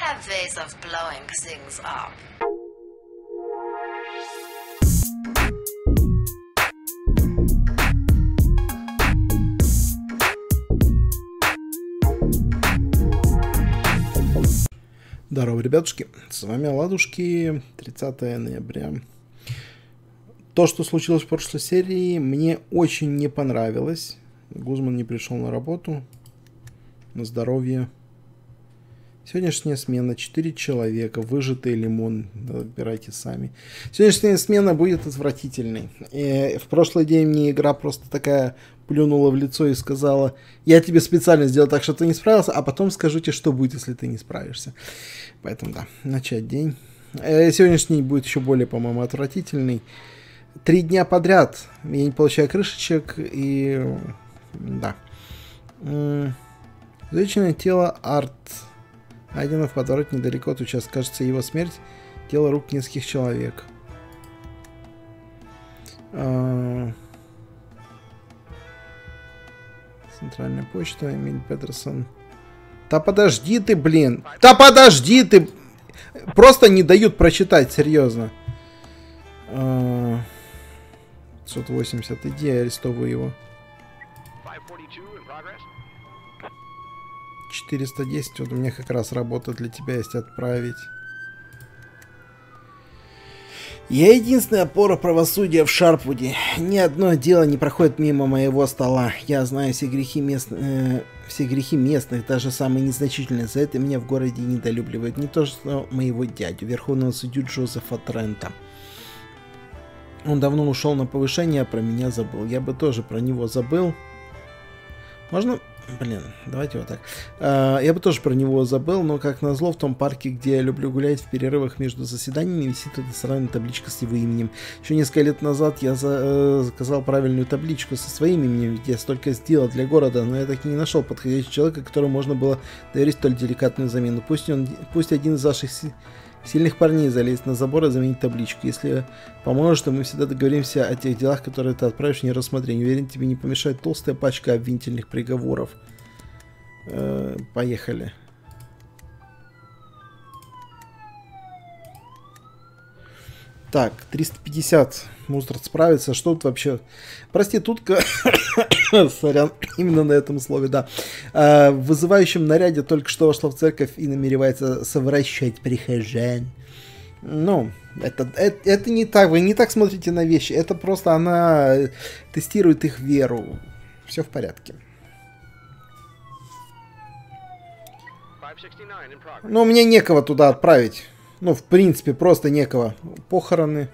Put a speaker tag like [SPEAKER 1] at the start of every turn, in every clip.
[SPEAKER 1] have ways of blowing things up.
[SPEAKER 2] Здорово, ребятушки, с вами Ладушки, 30 ноября. То, что случилось в прошлой серии, мне очень не понравилось. Гузман не пришел на работу. На здоровье. Сегодняшняя смена 4 человека, выжатый лимон, выбирайте сами. Сегодняшняя смена будет отвратительной. И в прошлый день мне игра просто такая плюнула в лицо и сказала: я тебе специально сделал так, чтобы ты не справился, а потом скажу тебе, что будет, если ты не справишься. Поэтому да, начать день. Сегодняшний день будет еще более, по-моему, отвратительный. 3 дня подряд я не получаю крышечек и... да. Изученное тело Арт. Найдено в подворотне недалеко от участка. Кажется, его смерть — тело рук нескольких человек. Центральная почта, Эмиль Петерсон. Да подожди ты, блин! Да подожди ты! Просто не дают прочитать, серьезно. 580, иди, арестовывай его. 410, вот у меня как раз работа для тебя есть отправить. Я единственная опора правосудия в Шарпвуде. Ни одно дело не проходит мимо моего стола. Я знаю все грехи местных, даже самые незначительные. За это меня в городе недолюбливают. Не то что моего дядю, верховного судью Джозефа Трента. Он давно ушел на повышение, а про меня забыл. Я бы тоже про него забыл. Можно... Блин, давайте вот так. Я бы тоже про него забыл, но как назло в том парке, где я люблю гулять в перерывах между заседаниями, висит эта сраная табличка с его именем. Еще несколько лет назад я заказал правильную табличку со своим именем, ведь я столько сделал для города, но я так и не нашел подходящего человека, которому можно было доверить столь деликатную замену. Пусть один из ваших сильных парней залезет на забор и заменит табличку. Если поможешь, то мы всегда договоримся о тех делах, которые ты отправишь мне рассмотрение. Уверен, тебе не помешает толстая пачка обвинительных приговоров. Поехали. Так, 350. Мусорт справится. Что тут вообще? Проститутка. Сорян, именно на этом слове, да. В вызывающем наряде только что вошла в церковь и намеревается совращать прихожан. Ну, это не так. Вы не так смотрите на вещи. Это просто она тестирует их веру. Все в порядке. Ну, мне некого туда отправить. Ну, в принципе, просто некого. Похороны.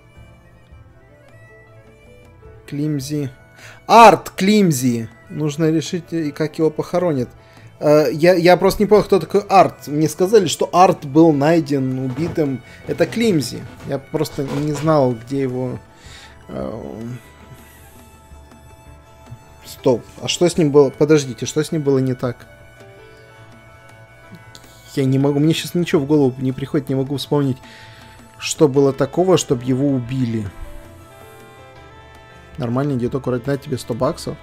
[SPEAKER 2] Климзи. Арт Климзи. Нужно решить, как его похоронят. Я просто не понял, кто такой Арт. Мне сказали, что Арт был найден убитым. Это Климзи. Я просто не знал, где его... Стоп. А что с ним было? Подождите, что с ним было не так? Я не могу, мне сейчас ничего в голову не приходит, не могу вспомнить, что было такого, чтобы его убили. Нормальный дедок, вроде на тебе 100 баксов.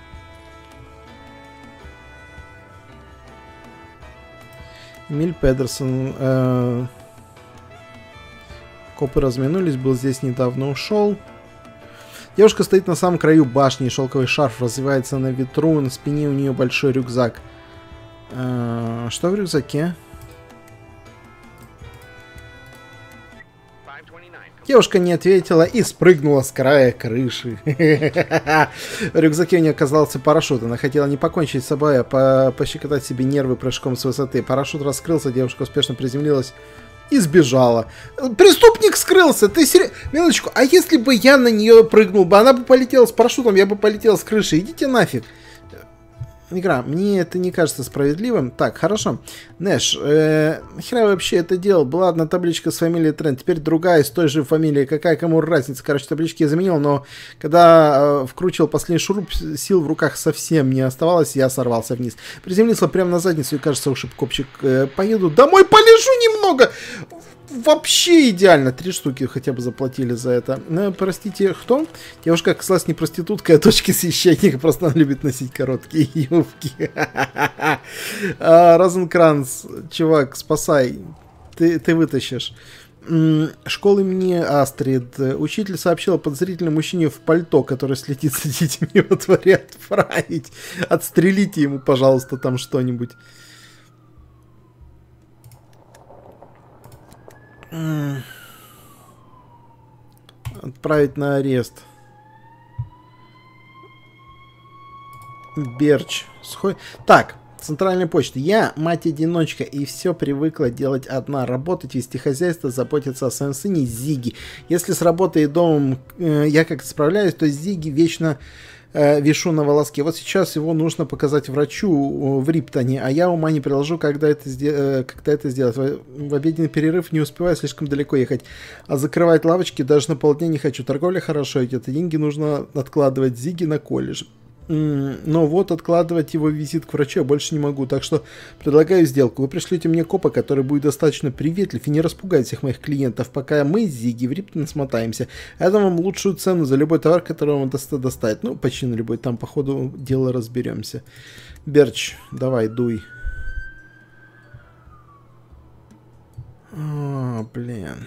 [SPEAKER 2] Эмиль Петерсон. Копы разминулись, был здесь недавно, ушел. Девушка стоит на самом краю башни, шелковый шарф развивается на ветру, на спине у нее большой рюкзак. Что в рюкзаке? Девушка не ответила и спрыгнула с края крыши. В рюкзаке у нее оказался парашют. Она хотела не покончить с собой, а пощекотать себе нервы прыжком с высоты. Парашют раскрылся, девушка успешно приземлилась и сбежала. Преступник скрылся! Ты серьезно? Минуточку, а если бы я на нее прыгнул бы, она бы полетела с парашютом, я бы полетел с крыши. Идите нафиг. Игра, мне это не кажется справедливым. Так, хорошо. Нэш, нахера вообще это делал? Была одна табличка с фамилией Трент, теперь другая с той же фамилией. Какая кому разница? Короче, таблички я заменил, но когда вкручивал последний шуруп, сил в руках совсем не оставалось, я сорвался вниз. Приземлился прямо на задницу и, кажется, ушиб копчик. Поеду домой, полежу немного! вообще идеально. 3 штуки хотя бы заплатили за это. Простите, кто? Девушка оказалась не проститутка, а дочка священника. Просто она любит носить короткие юбки. Розенкранц, чувак, спасай. Ты вытащишь. Школы имени Астрид. Учитель сообщил о подозрительном мужчине в пальто, который следит за детьми, его творят отправить. Отстрелите ему, пожалуйста, там что-нибудь. Отправить на арест. Берч. Так, центральная почта. Я мать-одиночка и все привыкла делать одна. Работать, вести хозяйство, заботиться о своем сыне Зиги. Если с работой и домом я как-то справляюсь, то Зиги вечно вишу на волоске. Вот сейчас его нужно показать врачу в Риптоне, а я ума не приложу, когда это сделать. В обеденный перерыв не успеваю слишком далеко ехать. А закрывать лавочки даже на полдня не хочу. Торговля хорошо идет, и деньги нужно откладывать Зиги на колледж. Но вот откладывать его визит к врачу я больше не могу, так что предлагаю сделку. Вы пришлете мне копа, который будет достаточно приветлив и не распугает всех моих клиентов, пока мы с Зиги в Риптон смотаемся. Я дам вам лучшую цену за любой товар, который вам достать. Ну, почти на любой, там по ходу дела разберемся. Берч, давай, дуй. О, блин.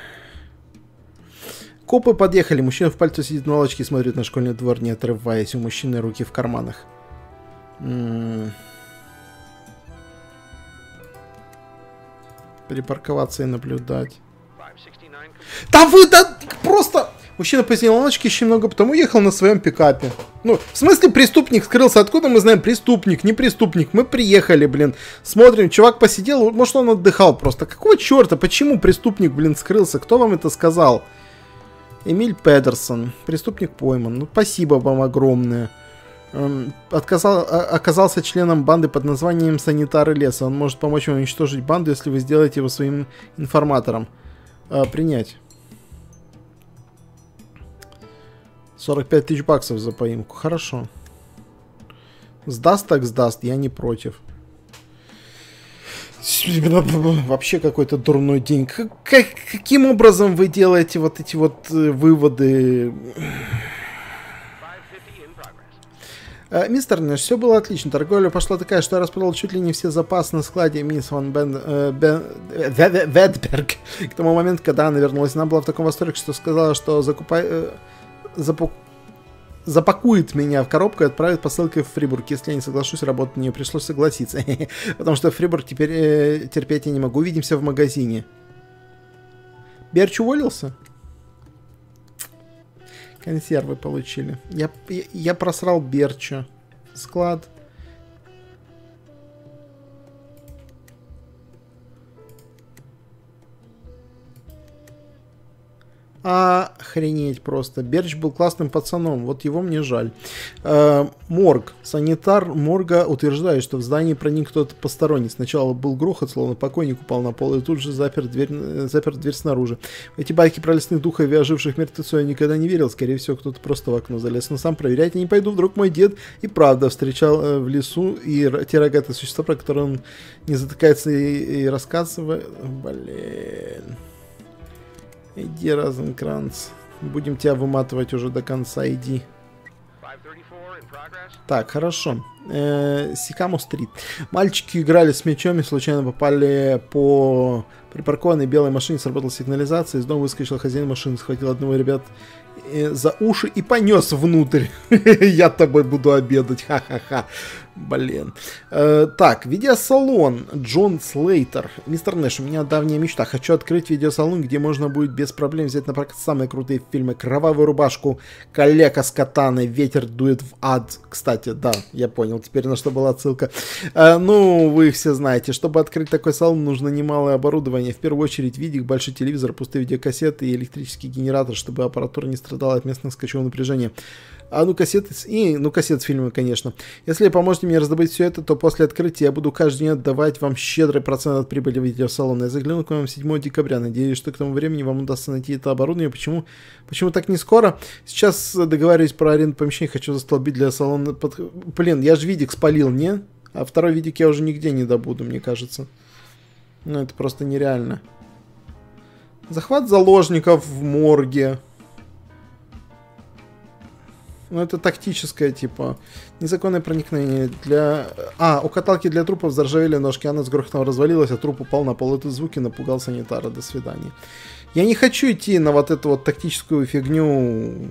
[SPEAKER 2] Копы подъехали. Мужчина в пальто сидит на лавочке и смотрит на школьный двор, не отрываясь. У мужчины руки в карманах. Перепарковаться и наблюдать. Да вы, да просто... Мужчина посидел на лавочке еще немного, потом уехал на своем пикапе. Ну, в смысле преступник скрылся? Откуда мы знаем, преступник, не преступник? Мы приехали, блин. Смотрим, чувак посидел, может он отдыхал просто. Какого черта? Почему преступник, блин, скрылся? Кто вам это сказал? Эмиль Педерсон. Преступник пойман. Ну, спасибо вам огромное. Оказался членом банды под названием Санитары леса. Он может помочь вам уничтожить банду, если вы сделаете его своим информатором. Принять. 45 тысяч баксов за поимку. Хорошо. Сдаст так сдаст. Я не против. Вообще какой-то дурной день. Каким образом вы делаете вот эти вот выводы? Мистер Нэш, все было отлично. Торговля пошла такая, что я распродал чуть ли не все запасы на складе мисс Ван Ведберг. К тому моменту, когда она вернулась, она была в таком восторге, что сказала, что запакует меня в коробку и отправит посылкой в Фрибург. Если я не соглашусь, работать на нее пришлось согласиться. Потому что в Фрибург теперь терпеть я не могу. Увидимся в магазине. Берч уволился? Консервы получили. Я просрал Берча. Склад. Охренеть просто. Берч был классным пацаном, вот его мне жаль. Морг. Санитар морга утверждает, что в здании проник кто-то посторонний. Сначала был грохот, словно покойник упал на пол, и тут же запер дверь снаружи. В эти байки про лесных духов и оживших мертвецов я никогда не верил. Скорее всего, кто-то просто в окно залез. Но сам проверять я не пойду. Вдруг мой дед и правда встречал в лесу и те рогатые существа, про которые он не затыкается и рассказывает. Блин. Иди, Розенкранц. Будем тебя выматывать уже до конца, иди. Так, хорошо. Сикаму-стрит. Мальчики играли с мячом и случайно попали по припаркованной белой машине. Сработала сигнализация. Из дома выскочил хозяин машины, схватил одного ребят за уши и понес внутрь. Я тобой буду обедать. Ха-ха-ха. Блин. Так, видеосалон. Джон Слейтер. Мистер Нэш, у меня давняя мечта. Хочу открыть видеосалон, где можно будет без проблем взять на прокат самые крутые фильмы. Кровавую рубашку, Калека с катаной, Ветер дует в ад. Кстати, да, я понял теперь, на что была отсылка. Ну, вы все знаете, чтобы открыть такой салон, нужно немалое оборудование. В первую очередь видик, большой телевизор, пустые видеокассеты и электрический генератор, чтобы аппаратура не страдала от местных скачков напряжения. Кассеты с фильмами, конечно. Если поможете мне раздобыть все это, то после открытия я буду каждый день отдавать вам щедрый процент от прибыли видеосалона. Я загляну к вам 7 декабря. Надеюсь, что к тому времени вам удастся найти это оборудование. Почему так не скоро? Сейчас договариваюсь про аренду помещения. Хочу застолбить для салона. Блин, я же видик спалил, не? А второй видик я уже нигде не добуду, мне кажется. Ну, это просто нереально. Захват заложников в морге. Ну, это тактическое, типа. Незаконное проникновение для... у каталки для трупов заржавели ножки. Она с грохотом развалилась, а труп упал на пол. Это звуки напугал санитара. До свидания. Я не хочу идти на вот эту вот тактическую фигню.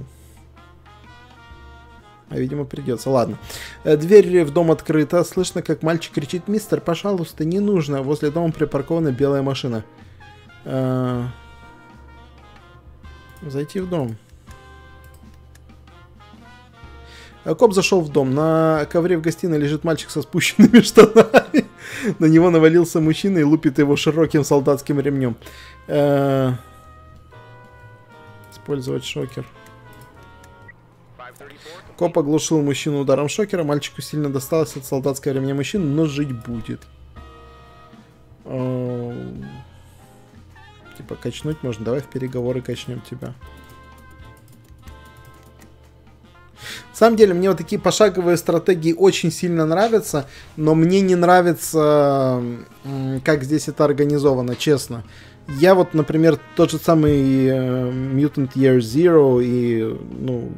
[SPEAKER 2] А, видимо, придется. Ладно. Дверь в дом открыта. Слышно, как мальчик кричит: «Мистер, пожалуйста, не нужно». Возле дома припаркована белая машина. Зайти в дом. Коп зашел в дом. На ковре в гостиной лежит мальчик со спущенными штанами. На него навалился мужчина и лупит его широким солдатским ремнем. Использовать шокер. Коп оглушил мужчину ударом шокера. Мальчику сильно досталось от солдатского ремня мужчины, но жить будет. Типа качнуть можно. Давай в переговоры качнем тебя. На самом деле, мне вот такие пошаговые стратегии очень сильно нравятся, но мне не нравится, как здесь это организовано, честно. Я вот, например, тот же самый Mutant Year Zero и, ну,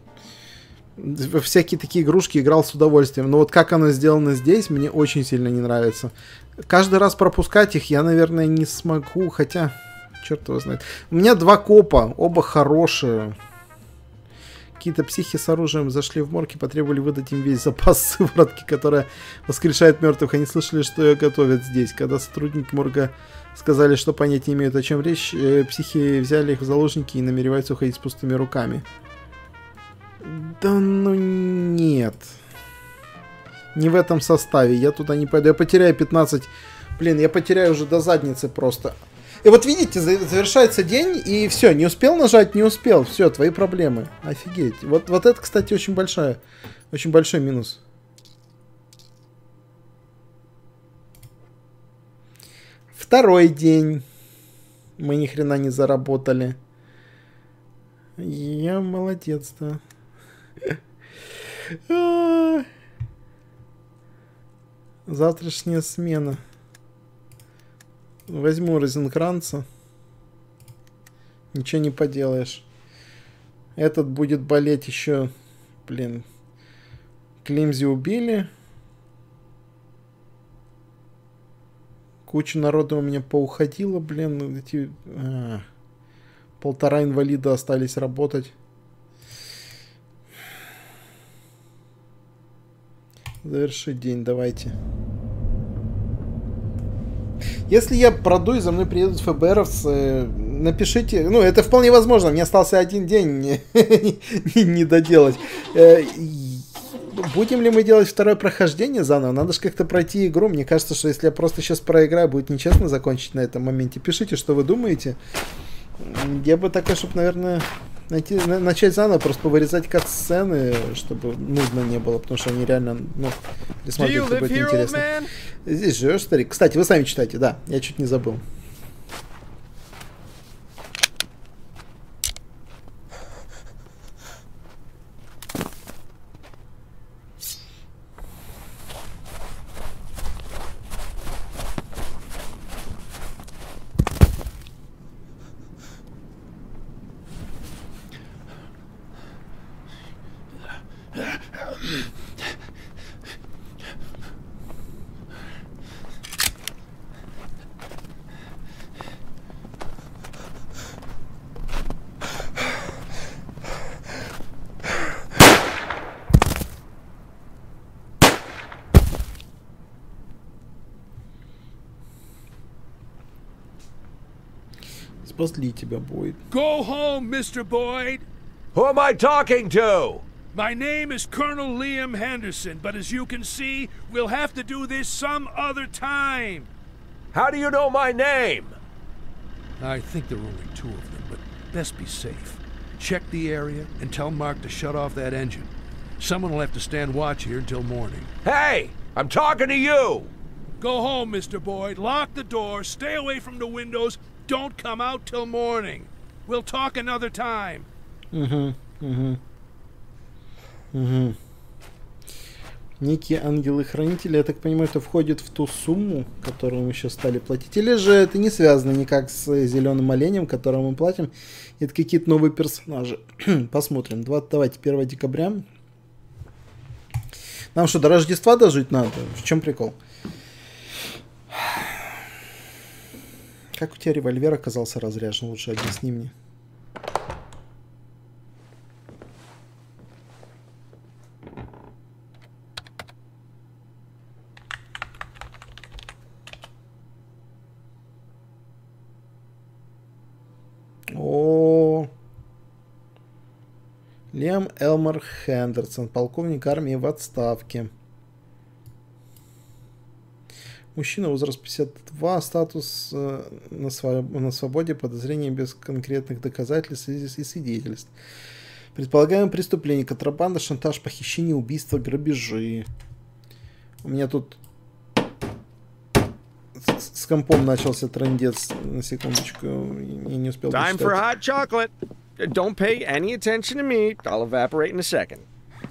[SPEAKER 2] всякие такие игрушки играл с удовольствием. Но вот как оно сделано здесь, мне очень сильно не нравится. Каждый раз пропускать их я, наверное, не смогу, хотя, черт его знает. У меня 2 копа, оба хорошие. Какие-то психи с оружием зашли в морг и потребовали выдать им весь запас сыворотки, которая воскрешает мертвых. Они слышали, что ее готовят здесь. Когда сотрудники морга сказали, что понятия не имеют, о чем речь, психи взяли их в заложники и намереваются уходить с пустыми руками. Да ну нет. Не в этом составе. Я туда не пойду. Я потеряю 15... Блин, я потеряю уже до задницы просто. И вот видите, завершается день, и все, не успел нажать, не успел. Все, твои проблемы. Офигеть. Вот это, кстати, очень большой минус. Второй день. Мы ни хрена не заработали. Я молодец, да. Завтрашняя смена. Возьму Розенкранца. Ничего не поделаешь. Этот будет болеть еще. Блин. Климзи убили. Куча народа у меня поуходила, блин. Эти... 1,5 инвалида остались работать. Завершить день, давайте. Если я продуй, за мной приедут ФБРовцы, напишите. Ну, это вполне возможно. Мне остался один день не доделать. Будем ли мы делать второе прохождение заново? Надо же как-то пройти игру. Мне кажется, что если я просто сейчас проиграю, будет нечестно закончить на этом моменте. Пишите, что вы думаете. Я бы такой, чтобы, наверное, начать заново, просто повырезать кат-сцены, чтобы нудно не было, потому что они реально, ну, пересматривать будет интересно. Здесь живешь, старик? Кстати, вы сами читайте, да, я чуть не забыл. Спасли тебя, Бойд.
[SPEAKER 3] Go home, Mr. Boyd.
[SPEAKER 4] Who am I talking to?
[SPEAKER 3] My name is Colonel Liam Henderson, but as you can see, we'll have to do this some other time.
[SPEAKER 4] How do you know my name?
[SPEAKER 3] I think there are only 2 of them, but best be safe. Check the area and tell Mark to shut off that engine. Someone will have to stand watch here until morning.
[SPEAKER 4] Hey, I'm talking to you.
[SPEAKER 3] Go home, Mr. Boyd. Lock the door. Stay away from the windows. Don't come out till morning. We'll talk another time.
[SPEAKER 2] Некие ангелы-хранители, я так понимаю, это входит в ту сумму, которую мы сейчас стали платить. Или же это не связано никак с зеленым оленем, которому мы платим. Это какие-то новые персонажи. Посмотрим. Давайте 1 декабря. Нам что, до Рождества дожить надо? В чем прикол? Как у тебя револьвер оказался разряжен? Лучше объясни мне. Лиам Элмор Хендерсон, полковник армии в отставке. Мужчина, возраст 52, статус на свободе, подозрение без конкретных доказательств и свидетельств. Предполагаемое преступление: контрабанда, шантаж, похищение, убийство, грабежи. У меня тут с компом начался трындец, на секундочку, я не успел
[SPEAKER 5] Time for hot chocolate. Don't pay any attention to me. I'll evaporate in a second.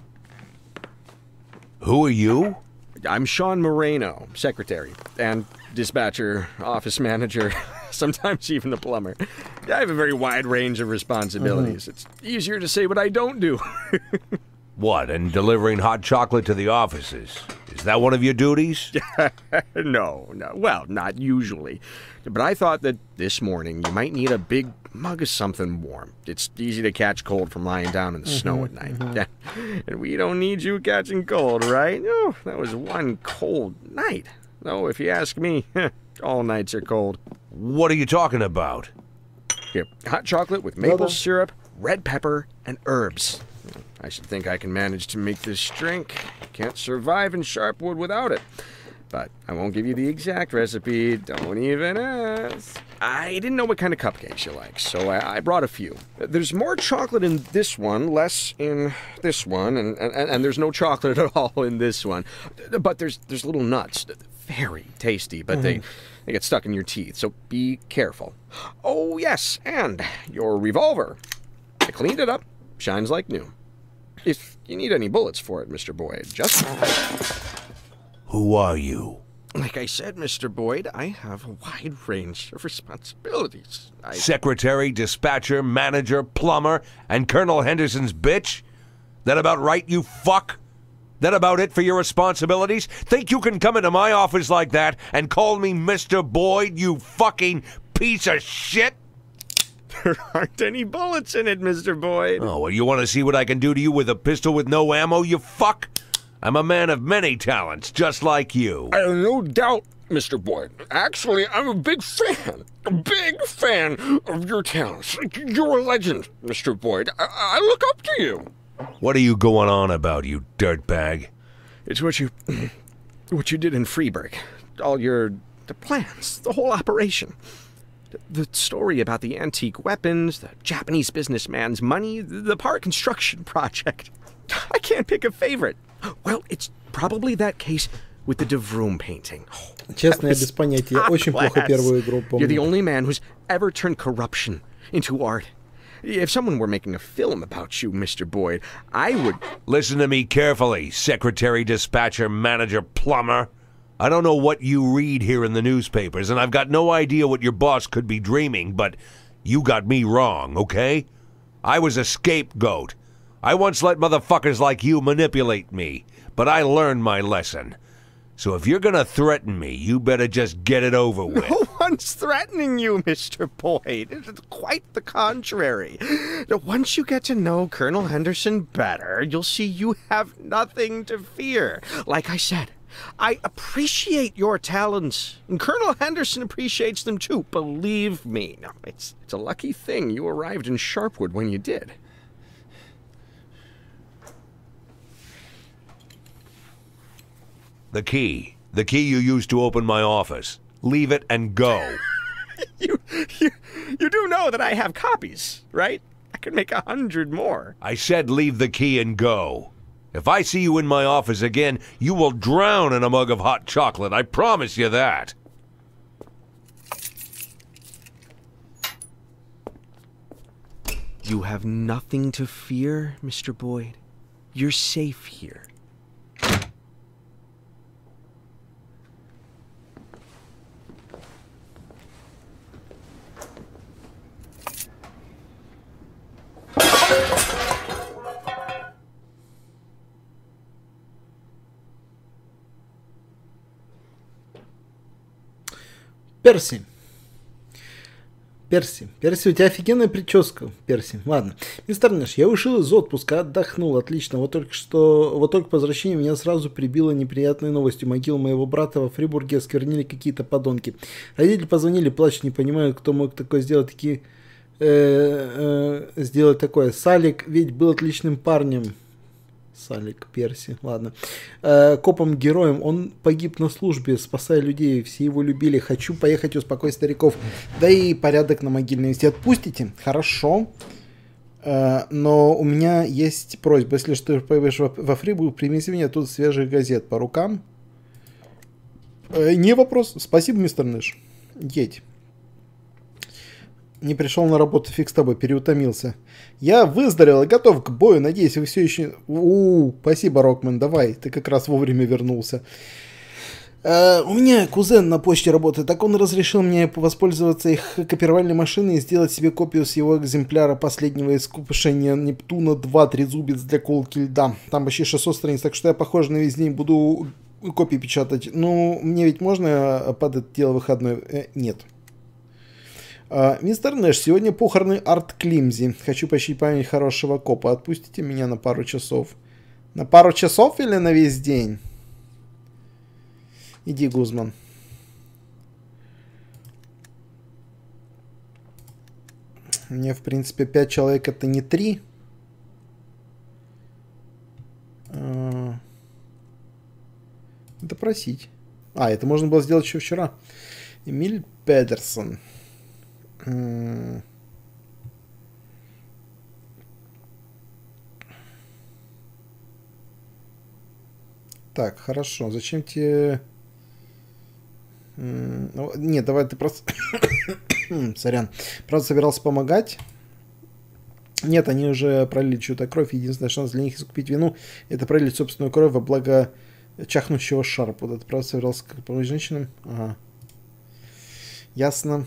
[SPEAKER 4] Who are you?
[SPEAKER 5] I'm Sean Moreno, secretary and dispatcher, office manager, sometimes even the plumber. I have a very wide range of responsibilities. It's easier to say what I don't do.
[SPEAKER 4] What, and delivering hot chocolate to the offices? Is that one of your duties?
[SPEAKER 5] No. Well, not usually. But I thought that this morning you might need a big mug of something warm. It's easy to catch cold from lying down in the snow at night. And we don't need you catching cold, right? Oh, that was one cold night. Though, if you ask me, all nights are cold.
[SPEAKER 4] What are you talking about?
[SPEAKER 5] Here, hot chocolate with maple syrup, red pepper, and herbs. I should think I can manage to make this drink. Can't survive in Sharpwood without it. But I won't give you the exact recipe. Don't even ask. I didn't know what kind of cupcakes you like, so I brought a few. There's more chocolate in this one, less in this one, and there's no chocolate at all in this one. But there's little nuts. Very tasty, but they get stuck in your teeth, so be careful. Oh, yes, and your revolver. I cleaned it up. Shines like new. If you need any bullets for it, Mr. Boyd, just...
[SPEAKER 4] Who are you?
[SPEAKER 5] Like I said, Mr. Boyd, I have a wide range of responsibilities.
[SPEAKER 4] Secretary, dispatcher, manager, plumber, and Colonel Henderson's bitch? That about right, you fuck? That about it for your responsibilities? Think you can come into my office like that and call me Mr. Boyd, you fucking piece of shit?
[SPEAKER 5] There aren't any bullets in it, Mr. Boyd.
[SPEAKER 4] Oh, well, you want to see what I can do to you with a pistol with no ammo, you fuck? I'm a man of many talents, just like you.
[SPEAKER 5] No doubt, Mr. Boyd. Actually, I'm a big fan of your talents. You're a legend, Mr. Boyd. I look up to you.
[SPEAKER 4] What are you going on about, you dirtbag?
[SPEAKER 5] It's what you did in Freeburg. All the plans, the whole operation. The story about the antique weapons, the Japanese businessman's money, the park construction project. I can't pick a favorite. Well, it's probably that case with the De Vroom painting.
[SPEAKER 2] Честно, я без понятия. Я очень плохо первую игру помню.
[SPEAKER 5] You're the only man who's ever turned corruption into art. If someone were making a film about you, Mr. Boyd, I would...
[SPEAKER 4] Listen to me carefully, secretary, dispatcher, manager, plumber. I don't know what you read here in the newspapers, and I've got no idea what your boss could be dreaming, but you got me wrong, okay? I was a scapegoat. I once let motherfuckers like you manipulate me, but I learned my lesson. So if you're gonna threaten me, you better just get it over with.
[SPEAKER 5] No one's threatening you, Mr. Boyd. It's quite the contrary. Once you get to know Colonel Henderson better, you'll see you have nothing to fear. Like I said, I appreciate your talents, and Colonel Henderson appreciates them too, believe me. No, it's a lucky thing you arrived in Sharpwood when you did.
[SPEAKER 4] The key you used to open my office. Leave it and go.
[SPEAKER 5] You do know that I have copies, right? I could make 100 more.
[SPEAKER 4] I said leave the key and go. If I see you in my office again, you will drown in a mug of hot chocolate. I promise you that.
[SPEAKER 5] You have nothing to fear, Mr. Boyd. You're safe here.
[SPEAKER 2] Перси. Перси, у тебя офигенная прическа, Перси. Ладно. Мистер Нэш, я вышел из отпуска, отдохнул, отлично. Вот только по возвращении меня сразу прибило неприятной новостью. Могилу моего брата во Фрибурге осквернили какие-то подонки. Родители позвонили, плачут, не понимают, кто мог такое сделать, сделать такое. Салик ведь был отличным парнем. Салик, Перси, ладно. Копом-героем, он погиб на службе, спасая людей, все его любили. Хочу поехать успокоить стариков. Да и порядок на могильной вести. Отпустите? Хорошо. Но у меня есть просьба. Если что ты поедешь во Фрибург, принеси мне тут свежих газет по рукам. Не вопрос. Спасибо, мистер Нэш. Едь. Не пришел на работу, фиг с тобой, переутомился. Я выздоровел и готов к бою, надеюсь, вы все еще... Спасибо, Рокман, давай, ты как раз вовремя вернулся. У меня кузен на почте работает, так он разрешил мне воспользоваться их копировальной машиной и сделать себе копию с его экземпляра последнего искушения Нептуна 2 трезубец для колки льда. Там почти 600 страниц, так что я, похоже, на весь день буду копии печатать. Ну, мне ведь можно под это дело выходной? Нет. Мистер Нэш, сегодня похороны Арт Климзи. Хочу почтить память хорошего копа. Отпустите меня на пару часов. На пару часов или на весь день? Иди, Гузман. Мне, в принципе, 5 человек это не 3. Допросить. Это можно было сделать еще вчера. Эмиль Педерсон. Так, хорошо. Зачем тебе... Нет, давай ты просто... Сорян. Просто собирался помогать. Нет, они уже пролили чью-то кровь. Единственный шанс для них искупить вину — это пролить собственную кровь во благо чахнущего Шарпа. Ты просто собирался как помочь женщинам? Ага. Ясно.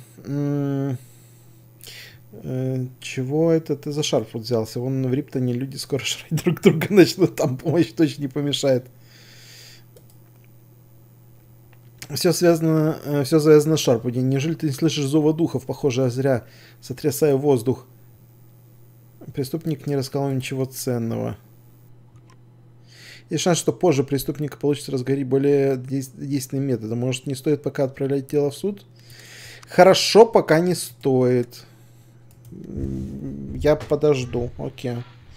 [SPEAKER 2] Чего это ты за Шарп взялся? Вон в Риптоне люди скоро жрать друг друга начнут. Там помощь точно не помешает. Все завязано с Шарпуди. Неужели ты не слышишь зова духов? Похоже, я зря сотрясаю воздух. Преступник не рассказал ничего ценного. Есть шанс, что позже преступника получится разгореть более действенным методом. Может, не стоит пока отправлять дело в суд? Хорошо, пока не стоит. Я подожду. Окей.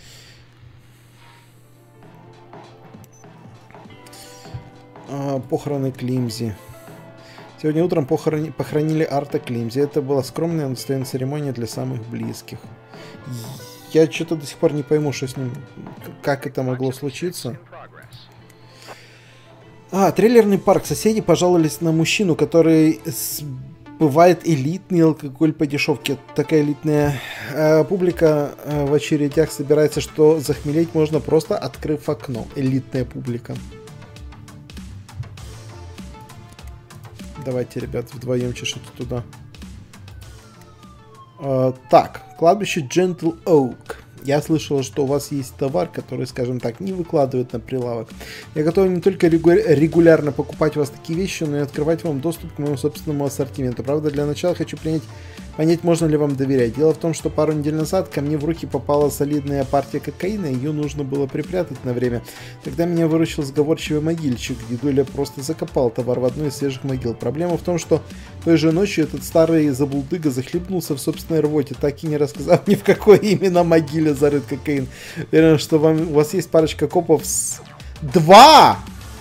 [SPEAKER 2] Похороны Климзи. Сегодня утром похоронили Арта Климзи. Это была скромная, но достоверная церемония для самых близких. Я что-то до сих пор не пойму, что с ним... Как это могло случиться? Трейлерный парк. Соседи пожаловались на мужчину, который... Бывает элитный алкоголь по дешевке. Такая элитная публика в очередях собирается, что захмелеть можно просто открыв окно. Элитная публика. Давайте, ребят, вдвоем чешите туда. Так, кладбище Gentle Oak. Я слышал, что у вас есть товар, который, скажем так, не выкладывают на прилавок. Я готов не только регулярно покупать у вас такие вещи, но и открывать вам доступ к моему собственному ассортименту. Правда, для начала хочу понять, можно ли вам доверять. Дело в том, что пару недель назад ко мне в руки попала солидная партия кокаина, ее нужно было припрятать на время. Тогда меня выручил сговорчивый могильщик. Дедуля просто закопал товар в одну из свежих могил. Проблема в том, что той же ночью этот старый забулдыга захлебнулся в собственной рвоте, так и не рассказав ни в какой именно могиле зарыт кокаин. Уверен, что у вас есть парочка копов с... 2!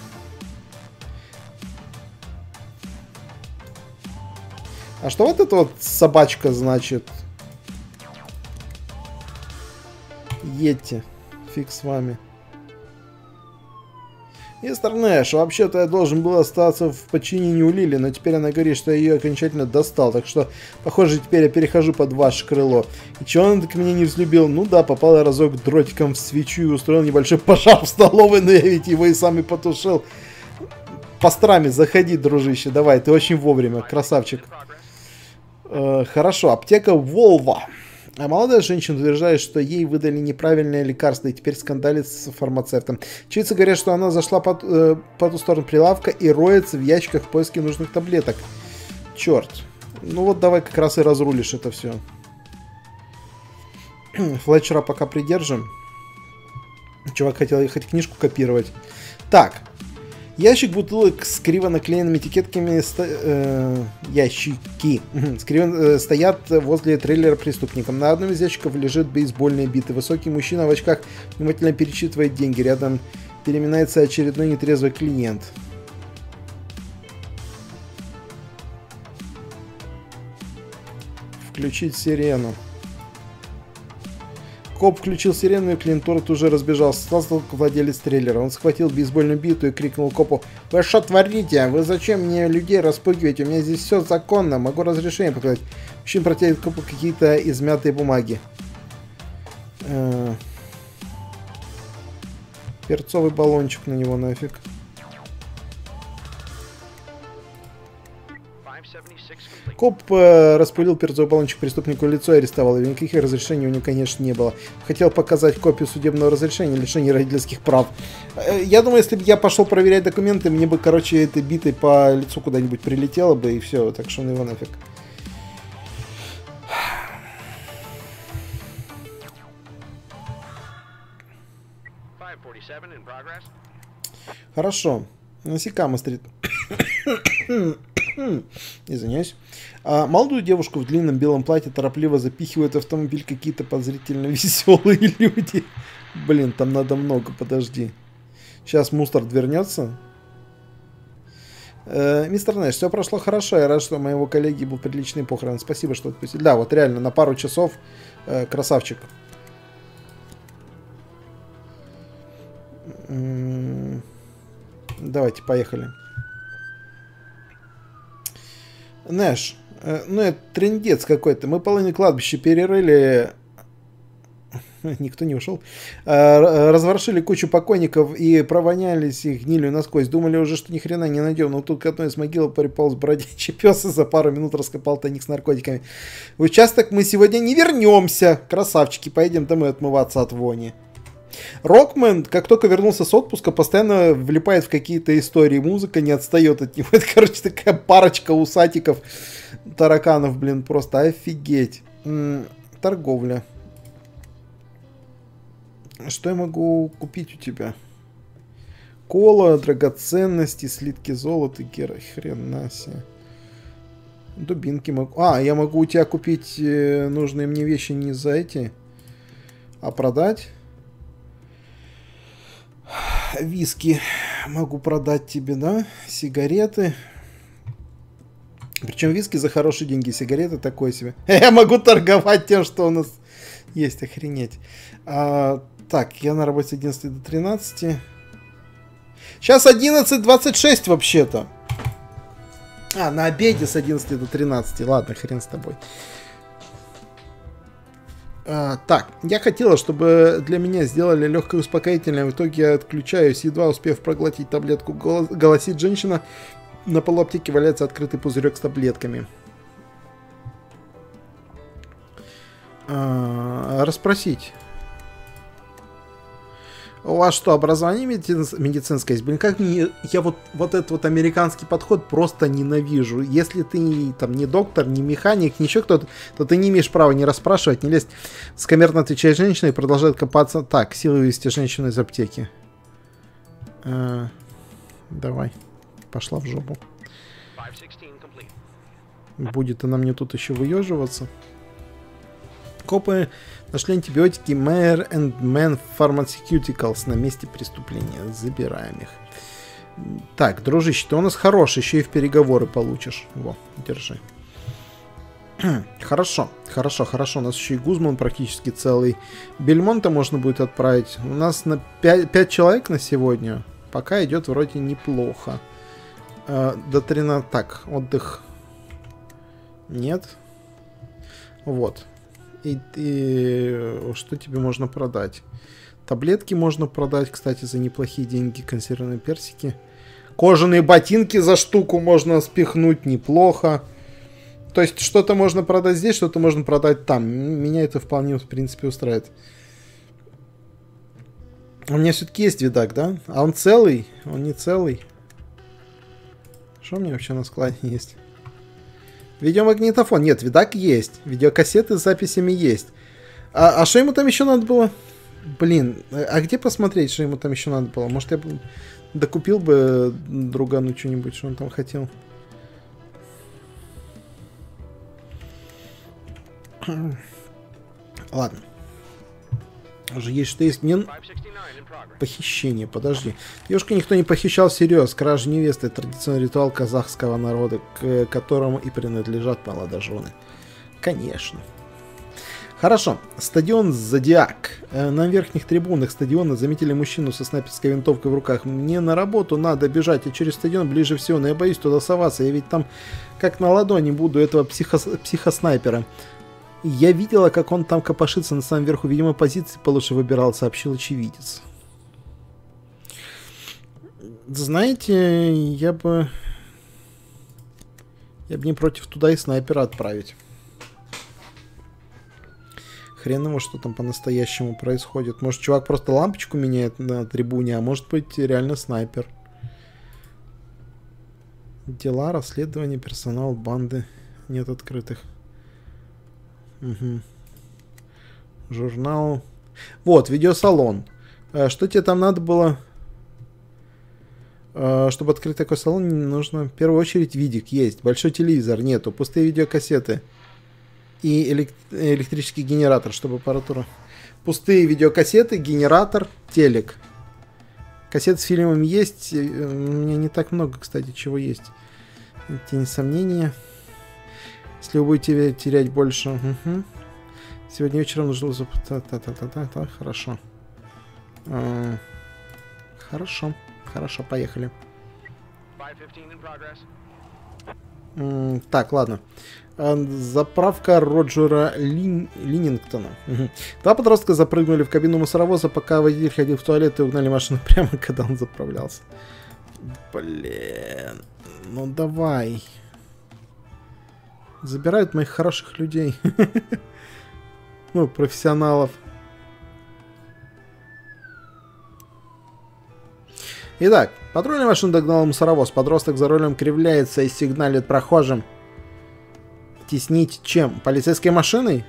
[SPEAKER 2] А что вот эта вот собачка значит? Едьте. Фиг с вами. Мистер Нэш, вообще-то я должен был остаться в подчинении у Лили, но теперь она говорит, что я ее окончательно достал, так что, похоже, теперь я перехожу под ваше крыло. И чего он так меня не взлюбил? Ну да, попал я разок дротиком в свечу и устроил небольшой пожар в столовой, но я ведь его и сам и потушил. Пастрами, заходи, дружище, давай, ты очень вовремя, красавчик. Хорошо, аптека Волва. А молодая женщина утверждает, что ей выдали неправильное лекарство и теперь скандалит с фармацевтом. Очевидцы говорят, что она зашла по ту сторону прилавка и роется в ящиках в поиске нужных таблеток. черт. Ну вот давай как раз и разрулишь это все. Флетчера пока придержим. Чувак хотел ехать книжку копировать. Так. Ящик бутылок с криво наклеенными этикетками. Ящики стоят возле трейлера преступником. На одном из ящиков лежит бейсбольные биты. Высокий мужчина в очках внимательно пересчитывает деньги. Рядом переминается очередной нетрезвый клиент. Включить сирену. Коп включил сирену, и клиентурат уже разбежался. Стал владелец трейлера. Он схватил бейсбольную биту и крикнул копу: «Вы что творите? Вы зачем мне людей распугиваете? У меня здесь все законно. Могу разрешение показать». Мужчина протягивает копу какие-то измятые бумаги. Перцовый баллончик на него нафиг. Коп распылил перцовый баллончик преступнику в лицо и арестовал его. Никаких разрешений у него, конечно, не было. Хотел показать копию судебного разрешения, лишения родительских прав. Я думаю, если бы я пошел проверять документы, мне бы, короче, этой битой по лицу куда-нибудь прилетело бы, и все. Так что ну его нафиг. Хорошо. Насекамо-стрит. Извиняюсь. Молодую девушку в длинном белом платье торопливо запихивают в автомобиль какие-то подозрительно веселые люди. Блин, там надо много, подожди. Сейчас Мустард вернется. Мистер Нэш, все прошло хорошо. Я рад, что у моего коллеги был приличный похорон. Спасибо, что отпустили. Да, вот реально, на пару часов. Красавчик. Давайте, поехали. Нэш, ну это трындец какой-то. Мы половину кладбища перерыли. Никто не ушел. Разворошили кучу покойников и провонялись их гнилью насквозь. Думали уже, что ни хрена не найдем. Но тут к одной из могил приполз бродячий пес и за пару минут раскопал тайник с наркотиками. В участок мы сегодня не вернемся. Красавчики, поедем домой отмываться от вони. Рокмен, как только вернулся с отпуска, постоянно влипает в какие-то истории. Музыка не отстает от него. Это, короче, такая парочка усатиков, тараканов, блин, просто офигеть. Торговля. Что я могу купить у тебя? Кола, драгоценности, слитки золота, хрена себе. Дубинки могу. Я могу у тебя купить нужные мне вещи не за эти, а продать. Виски могу продать тебе, да? Сигареты. Причем виски за хорошие деньги, сигареты такое себе. Я могу торговать тем, что у нас есть, охренеть. Так, я на работе с 11 до 13. Сейчас 11:26 вообще-то. На обеде с 11 до 13. Ладно, хрен с тобой. Так, я хотела, чтобы для меня сделали легкое успокоительное. В итоге я отключаюсь, едва успев проглотить таблетку. Голосит женщина. На полу аптеки валяется открытый пузырек с таблетками. Расспросить. У вас что, образование медицинское есть? Блин, как мне... Я вот этот вот американский подход просто ненавижу. Если ты там не доктор, не механик, не еще кто-то, то ты не имеешь права не расспрашивать, не лезть. Скамерно отвечает женщина и продолжает копаться. Так, силы вывести женщину из аптеки. Давай. Пошла в жопу. Будет она мне тут еще выеживаться. Копы нашли антибиотики Mayer and Man Pharmaceuticals на месте преступления. Забираем их. Так, дружище, ты у нас хороший, еще и в переговоры получишь. Во, держи. Хорошо, хорошо, хорошо. У нас еще и Гузман практически целый. Бельмонта можно будет отправить. У нас на 5 человек на сегодня. Пока идет вроде неплохо. До 13. Так, отдых. Нет. Вот. И что тебе можно продать? Таблетки можно продать, кстати, за неплохие деньги. Консервные персики. Кожаные ботинки за штуку можно спихнуть неплохо. То есть что-то можно продать здесь, что-то можно продать там. Меня это вполне, в принципе, устраивает. У меня все-таки есть видак, да? А он целый? Он не целый. Что у меня вообще на складе есть? Видеомагнитофон. Нет, видак есть. Видеокассеты с записями есть. А что ему там еще надо было? Блин, а где посмотреть, что ему там еще надо было? Может, я бы докупил бы другану что-нибудь, что он там хотел. Ладно. Уже есть что есть. Мне... Похищение, подожди. Девушку никто не похищал всерьез. Кража невесты — традиционный ритуал казахского народа, к которому и принадлежат молодожены. Конечно. Хорошо. Стадион «Зодиак». На верхних трибунах стадиона заметили мужчину со снайперской винтовкой в руках. Мне на работу надо бежать, а через стадион ближе всего, но я боюсь туда соваться. Я ведь там как на ладони буду этого психоснайпера. Я видела, как он там копошится на самом верху. Видимо, позиции получше выбирал, сообщил очевидец. Знаете, я бы не против туда и снайпера отправить. Хрен его, что там по-настоящему происходит. Может, чувак просто лампочку меняет на трибуне, а может быть, реально снайпер. Дела, расследования, персонал, банды. Нет открытых. Угу. Журнал. Вот, видеосалон. Что тебе там надо было? Чтобы открыть такой салон, нужно в первую очередь видик. Есть. Большой телевизор. Нету. Пустые видеокассеты. И электрический генератор, чтобы аппаратура. Пустые видеокассеты, генератор, телек. Кассет с фильмами есть. У меня не так много, кстати, чего есть. Тень сомнения. Если вы будете терять больше. Угу. Сегодня вечером нужно... Хорошо. Хорошо. Хорошо, поехали. Так, ладно. Заправка Роджера Линнингтона. Угу. Два подростка запрыгнули в кабину мусоровоза, пока водитель ходил в туалет, и угнали машину прямо, когда он заправлялся. Блин. Ну давай. Забирают моих хороших людей. Ну, профессионалов. Итак, патрульная машина догнала мусоровоз. Подросток за рулем кривляется и сигналит прохожим. Теснить чем? Полицейской машиной?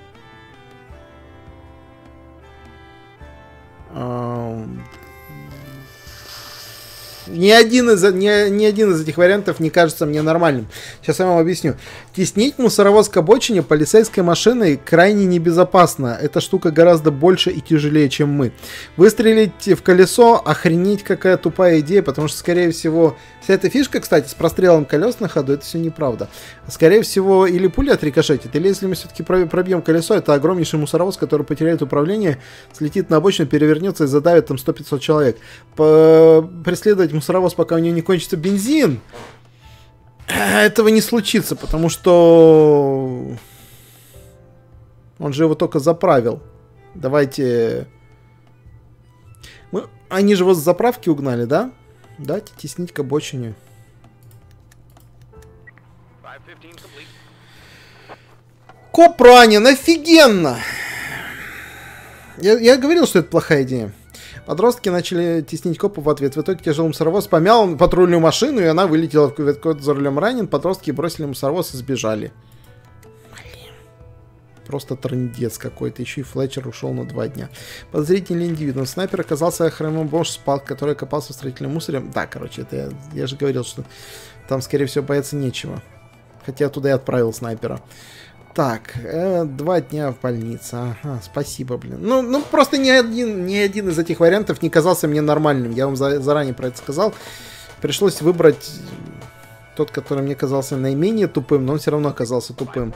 [SPEAKER 2] Ни один из этих вариантов не кажется мне нормальным. Сейчас я вам объясню. Теснить мусоровоз к обочине полицейской машиной крайне небезопасно. Эта штука гораздо больше и тяжелее, чем мы. Выстрелить в колесо — охренеть какая тупая идея, потому что, скорее всего, вся эта фишка, кстати, с прострелом колес на ходу, это все неправда. Скорее всего, или пуля отрикошетит, или если мы все-таки пробьем колесо, это огромнейший мусоровоз, который потеряет управление, слетит на обочину, перевернется и задавит там 100-500 человек. Преследовать мусоровоз, пока у него не кончится бензин, этого не случится, потому что он же его только заправил. Давайте... Они же его с заправки угнали, да? Давайте теснить к обочине. Коп ранен, офигенно! Я говорил, что это плохая идея. Подростки начали теснить копа в ответ. В итоге тяжелый мусоровоз помял патрульную машину, и она вылетела в кювет. Кот за рулем ранен. Подростки бросили мусоровоз и сбежали. Блин. Просто трындец какой-то. Еще и Флетчер ушел на 2 дня. Подозрительный индивид. Снайпер оказался хромым бомж спал, который копался в строительном мусоре. Да, короче, это я же говорил, что там, скорее всего, бояться нечего. Хотя туда и отправил снайпера. Так, 2 дня в больнице. Ага, спасибо, блин. Ну просто ни один из этих вариантов не казался мне нормальным. Я вам заранее про это сказал. Пришлось выбрать тот, который мне казался наименее тупым, но он все равно оказался тупым.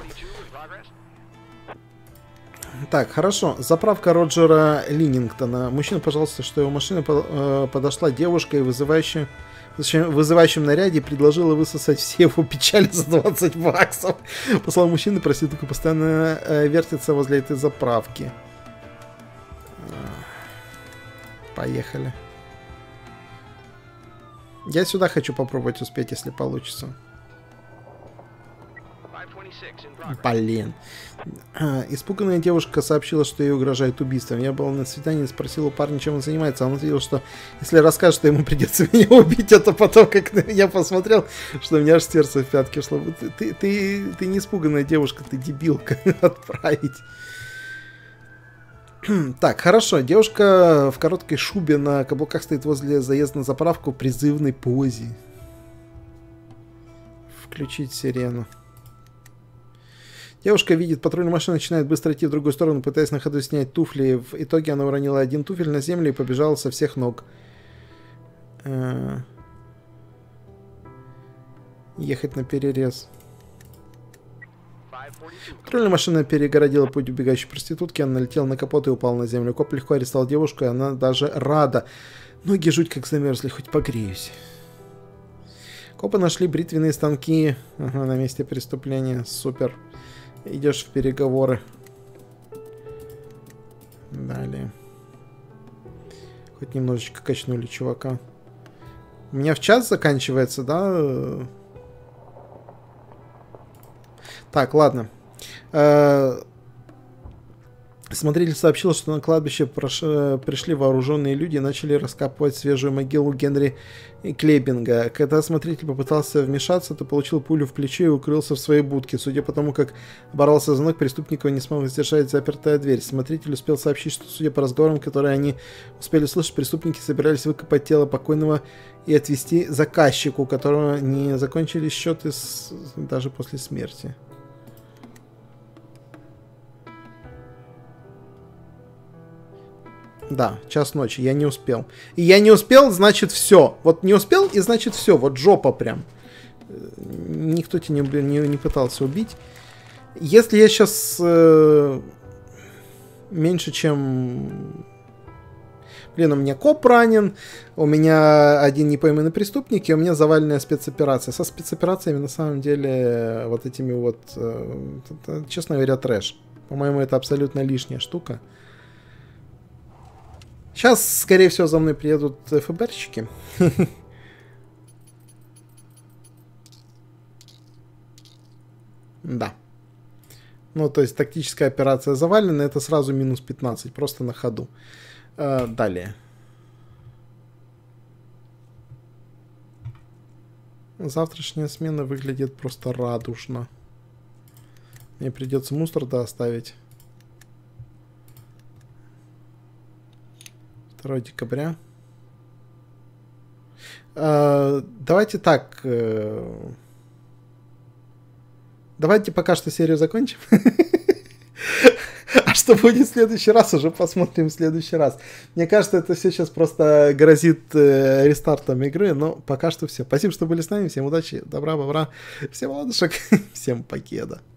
[SPEAKER 2] Так, хорошо. Заправка Роджера Линнингтона. Мужчина пожаловался, что его машина подошла девушка и в вызывающем наряде предложила высосать все его печали за 20 баксов. По словам мужчины, проститутка постоянно вертится возле этой заправки. Поехали. Я сюда хочу попробовать успеть, если получится. Блин. Испуганная девушка сообщила, что ей угрожает убийством. Я был на свидании и спросил у парня, чем он занимается. Он ответил, что если расскажет, то ему придется меня убить. Это потом, как я посмотрел, что у меня аж сердце в пятки шло. Ты не испуганная девушка, ты дебилка. Отправить. Так, хорошо. Девушка в короткой шубе на каблуках стоит возле заезда на заправку в призывной позе. Включить сирену. Девушка видит патрульную машину, начинает быстро идти в другую сторону, пытаясь на ходу снять туфли. В итоге она уронила один туфель на землю и побежала со всех ног. Ехать на перерез. Патрульная машина перегородила путь убегающей проститутки. Она налетела на капот и упала на землю. Коп легко арестовал девушку, и она даже рада. Ноги жуть как замерзли, хоть погреюсь. Копы нашли бритвенные станки на месте преступления. Супер. Идешь в переговоры. Далее. Хоть немножечко качнули чувака. У меня в час заканчивается, да? Так, ладно. Смотритель сообщил, что на кладбище пришли вооруженные люди и начали раскапывать свежую могилу Генри Клейбинга. Когда смотритель попытался вмешаться, то получил пулю в плечо и укрылся в своей будке. Судя по тому, как боролся звонок, преступников не смог сдержать запертая дверь. Смотритель успел сообщить, что, судя по разговорам, которые они успели услышать, преступники собирались выкопать тело покойного и отвезти заказчику, у которого не закончились счеты даже после смерти. Да, час ночи, я не успел. И я не успел, значит все. Вот не успел, и значит все. Вот жопа прям. Никто тебя не пытался убить. Если я сейчас меньше чем... Блин, у меня коп ранен, у меня один непойманный преступник, и у меня заваленная спецоперация. Со спецоперациями на самом деле вот этими вот, честно говоря, трэш. По-моему, это абсолютно лишняя штука. Сейчас, скорее всего, за мной приедут ФБРщики. Да. Ну, то есть, тактическая операция завалена, это сразу минус 15, просто на ходу. Далее. Завтрашняя смена выглядит просто радужно. Мне придется мусор оставить. 2 декабря. Давайте так. Давайте пока что серию закончим. А что будет в следующий раз, уже посмотрим в следующий раз. Мне кажется, это все сейчас просто грозит рестартом игры, но пока что все. Спасибо, что были с нами. Всем удачи, добра, бобра, всем ладушек, всем покеда.